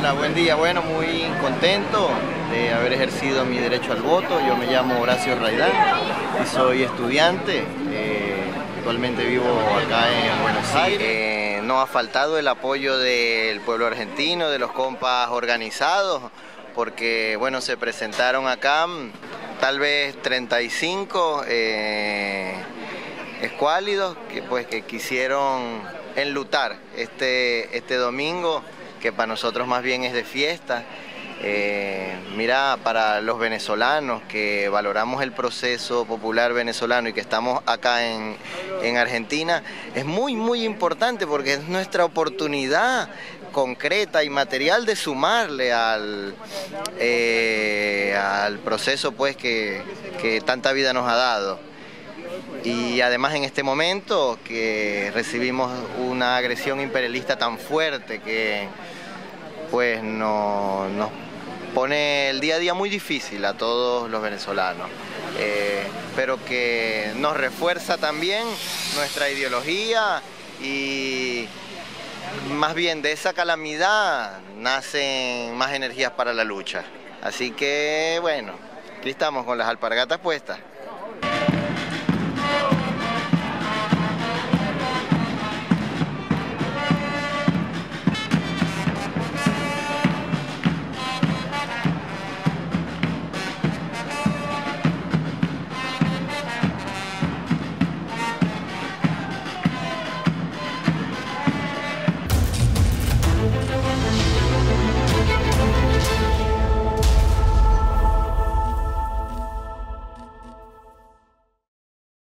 Hola, buen día. Bueno, muy contento de haber ejercido mi derecho al voto. Yo me llamo Horacio Raidán y soy estudiante. Actualmente vivo acá en Buenos Aires. No ha faltado el apoyo del pueblo argentino, de los compas organizados, porque bueno, se presentaron acá tal vez 35 escuálidos que quisieron enlutar este domingo, que para nosotros más bien es de fiesta. Mira, para los venezolanos que valoramos el proceso popular venezolano y que estamos acá en Argentina, es muy importante porque es nuestra oportunidad concreta y material de sumarle al proceso pues que tanta vida nos ha dado. Y además en este momento que recibimos una agresión imperialista tan fuerte que pues nos pone el día a día muy difícil a todos los venezolanos, pero que nos refuerza también nuestra ideología, y más bien de esa calamidad nacen más energías para la lucha. Así que bueno, aquí estamos con las alpargatas puestas.